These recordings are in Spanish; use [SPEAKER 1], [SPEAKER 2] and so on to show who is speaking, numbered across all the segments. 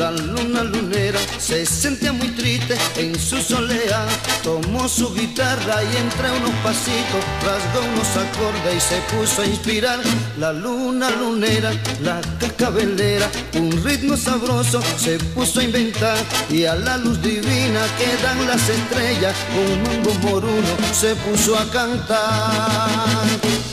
[SPEAKER 1] La luna lunera se sentía muy triste en su soleá. Tomó su guitarra y entre unos pasitos rasgó unos acordes y se puso a inspirar. La luna lunera, la cascabelera, un ritmo sabroso se puso a inventar. Y a la luz divina que dan las estrellas, un mambo moruno se puso a cantar.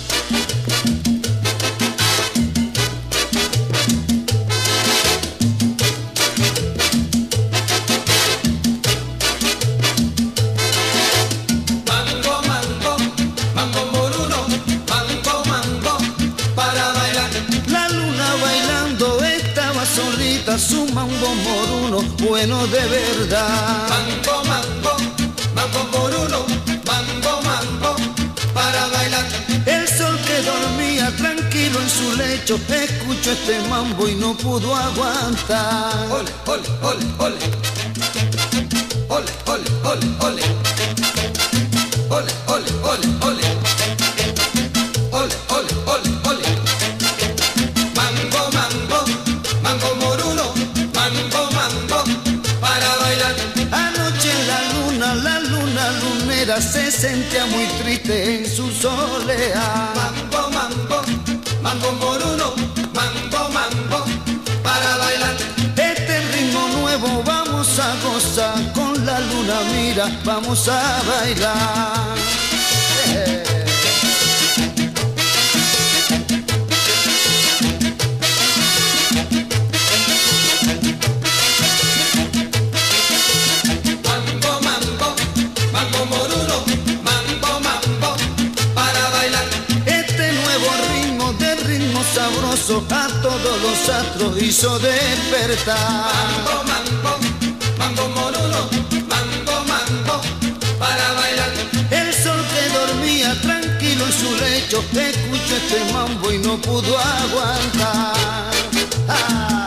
[SPEAKER 1] Su mambo moruno, bueno de verdad.
[SPEAKER 2] Mambo, mambo, mambo moruno, mambo, mambo, para bailar.
[SPEAKER 1] El sol que dormía tranquilo en su lecho escuchó este mambo y no pudo aguantar.
[SPEAKER 2] Ole, ole, ole, ole. Ole, ole, ole, ole. Ole, ole, ole, ole. Ole, ole, ole, ole. Mambo, mambo, mambo moruno, mambo, mambo, para bailar.
[SPEAKER 1] Anoche la luna lunera se sentía muy triste en su soleá.
[SPEAKER 2] Mambo, mambo, mambo moruno, mambo, mambo, para bailar.
[SPEAKER 1] Este ritmo nuevo vamos a gozar, con la luna mira vamos a bailar. Sabroso a todos los astros hizo despertar.
[SPEAKER 2] Mambo, mambo, mambo moruno, mambo, mambo, para bailar.
[SPEAKER 1] El sol que dormía tranquilo en su lecho escuchó este mambo y no pudo aguantar.